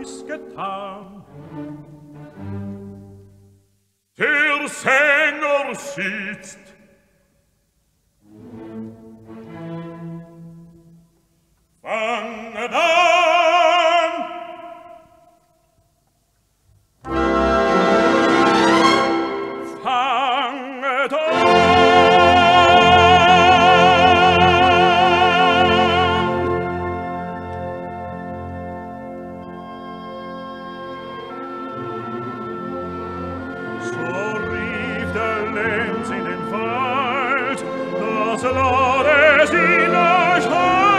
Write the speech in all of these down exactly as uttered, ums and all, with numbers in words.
ist getan. Der Sänger sitzt. Fange an! Fange an! So rief der Lenz in den Wald, das Lades in euch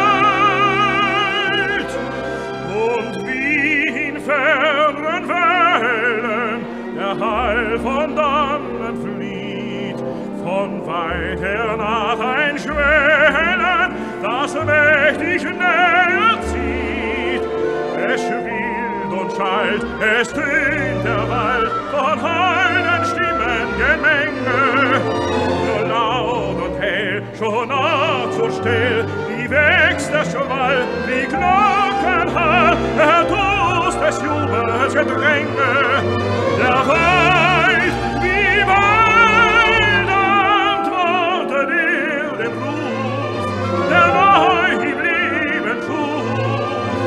heut. Und wie in fernen Wellen der Hall von dannen flieht, von weit her nach ein Schwellen, das mächtig näher zieht. Es schwillt und schallt, es tönt der Wald von heulen Stimmen Gemenge. So laut und hell, schon nah zur Stell, wie wächst der Schwall, wie Glockenhall, der Durst des Jubels Gedränge. Der Wald, wie Wald, antwortet er dem Ruf, der neu im Leben schuf.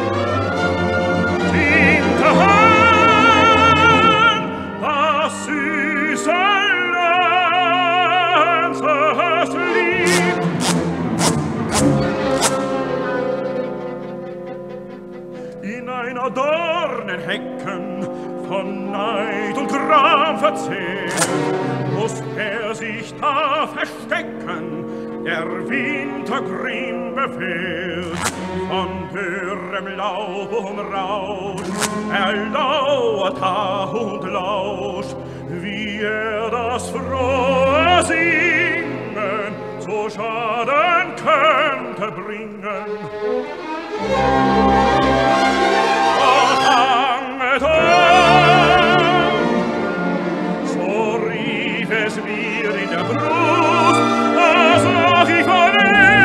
Tinte Hand, das süße Lenzes Lied. In einer Dornenhecken von Neid und Gram verzehrt, muss er sich da verstecken, der Wintergrim befehlt. Von dürrem Laub umrauscht, er lauert da und lauscht, wie er das frohe Singen zu Schaden könnte bringen. Oh, fanget an! So rief es mir in der Brust, als noch ich mein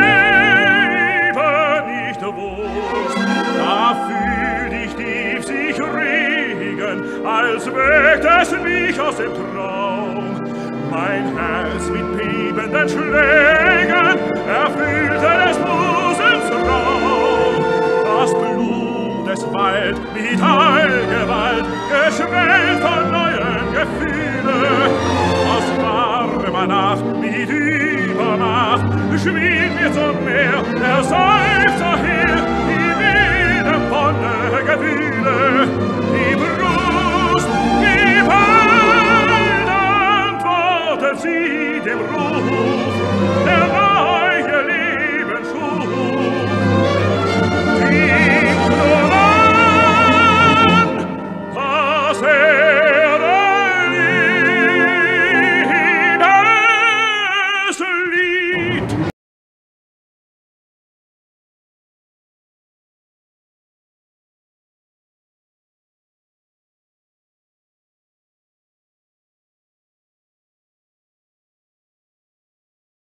Leben nicht wusst. Da fühlt ich tief sich regen, als weckt es mich aus dem Traum. Mein Herz mit bebenden Schlägen erfüllte des Busens Raum. Das Blut des Wald mit Allgewalt geschwellt von neuen Gefühlen. Aus warmer Nacht mit Übermacht schwillt mir zum Meer der Seufzer her, die wilde Wonne Gewühle, die Brust, wie bald antwortet sie dem Ruf der